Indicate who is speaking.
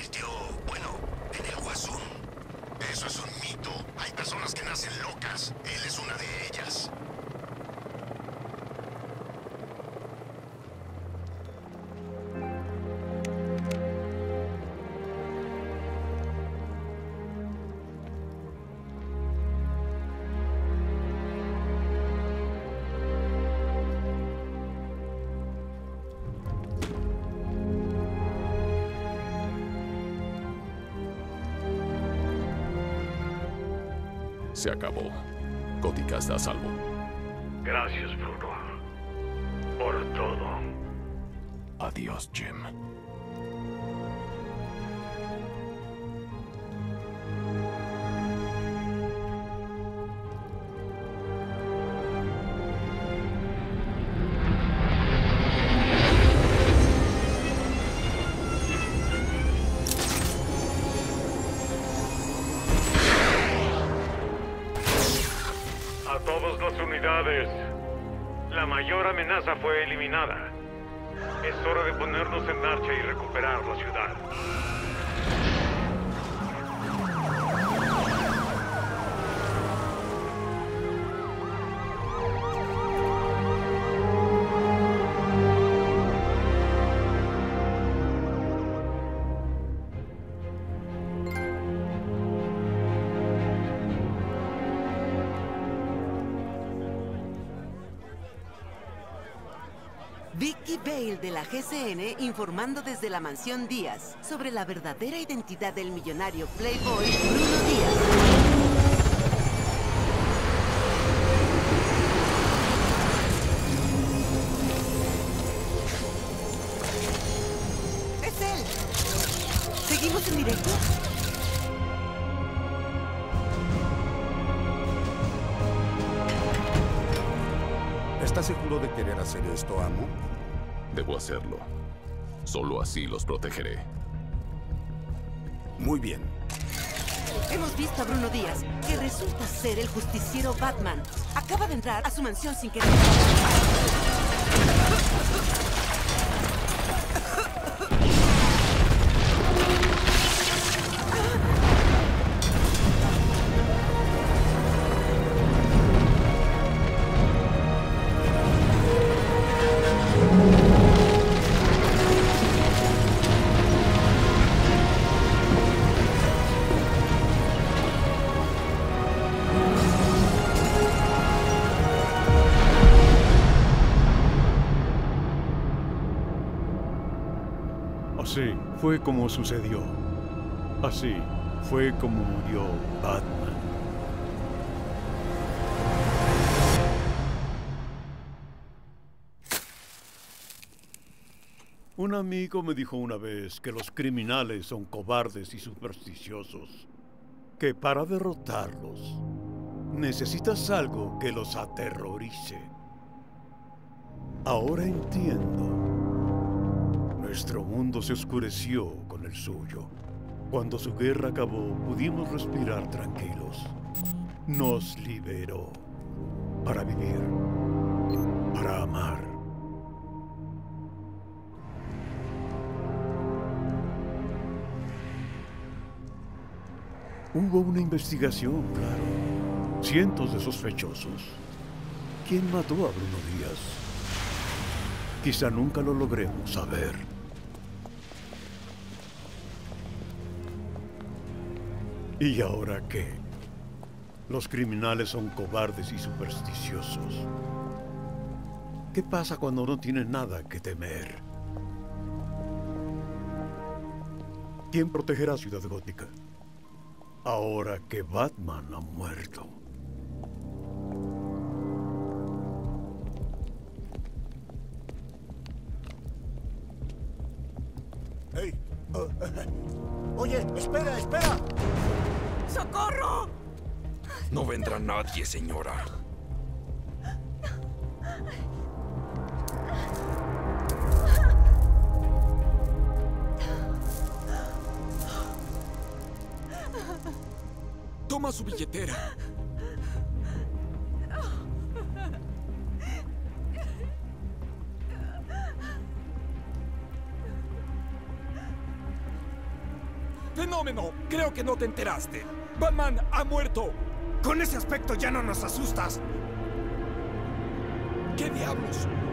Speaker 1: convirtió, bueno, en el Guasón. Eso es un mito. Hay personas que nacen locas. Él es una de ellas.
Speaker 2: Se acabó. Gótica está a salvo.
Speaker 3: Gracias, Bruno. Por todo.
Speaker 2: Adiós, Jim.
Speaker 3: A todas las unidades. La mayor amenaza fue eliminada. Es hora de ponernos en marcha y recuperar la ciudad.
Speaker 4: Vicky Vale de la GCN informando desde la mansión Díaz sobre la verdadera identidad del millonario playboy Bruno Díaz. ¡Es él! ¿Seguimos en directo?
Speaker 5: ¿Estás seguro de querer hacer esto, amo?
Speaker 2: Debo hacerlo. Solo así los protegeré.
Speaker 5: Muy bien.
Speaker 4: Hemos visto a Bruno Díaz, que resulta ser el justiciero Batman. Acaba de entrar a su mansión sin querer.
Speaker 6: Así fue como sucedió. Así fue como murió Batman. Un amigo me dijo una vez que los criminales son cobardes y supersticiosos, que para derrotarlos necesitas algo que los aterrorice. Ahora entiendo. Nuestro mundo se oscureció con el suyo. Cuando su guerra acabó, pudimos respirar tranquilos. Nos liberó para vivir, para amar. Hubo una investigación, claro. Cientos de sospechosos. ¿Quién mató a Bruno Díaz? Quizá nunca lo logremos saber. ¿Y ahora qué? Los criminales son cobardes y supersticiosos. ¿Qué pasa cuando no tienen nada que temer? ¿Quién protegerá Ciudad Gótica? Ahora que Batman ha muerto.
Speaker 5: ¡Hey! Oye, espera, espera.
Speaker 4: ¡Socorro!
Speaker 7: No vendrá nadie, señora. Toma su billetera. ¡Fenómeno! Creo que no te enteraste. Batman ha muerto.
Speaker 5: Con ese aspecto ya no nos asustas.
Speaker 7: ¿Qué diablos?